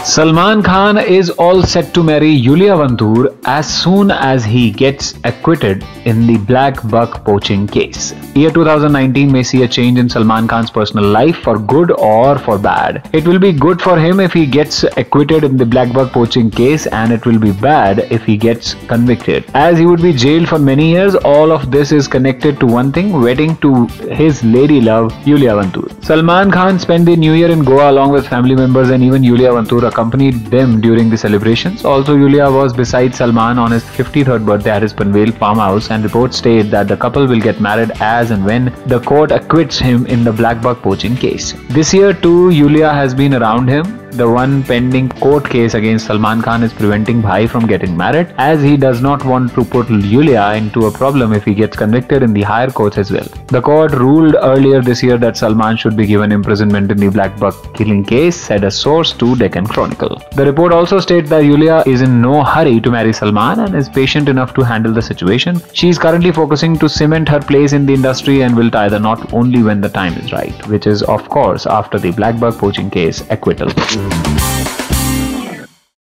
Salman Khan is all set to marry Lulia Vantur as soon as he gets acquitted in the blackbuck poaching case. Year 2019 may see a change in Salman Khan's personal life for good or for bad. It will be good for him if he gets acquitted in the blackbuck poaching case, and it will be bad if he gets convicted. As he would be jailed for many years, all of this is connected to one thing: wedding to his lady love, Lulia Vantur. Salman Khan spent the new year in Goa along with family members, and even Lulia Vantur accompanied them during the celebrations. Also, Lulia was beside Salman on his 53rd birthday at his Panvel farmhouse, and reports state that the couple will get married as and when the court acquits him in the blackbuck poaching case. This year too, Lulia has been around him. The one pending court case against Salman Khan is preventing Bhai from getting married, as he does not want to put Lulia into a problem if he gets convicted in the higher courts as well. The court ruled earlier this year that Salman should be given imprisonment in the blackbuck killing case, said a source to Deccan Chronicle. The report also states that Lulia is in no hurry to marry Salman and is patient enough to handle the situation. She is currently focusing to cement her place in the industry and will tie the knot only when the time is right, which is of course after the blackbuck poaching case acquittal.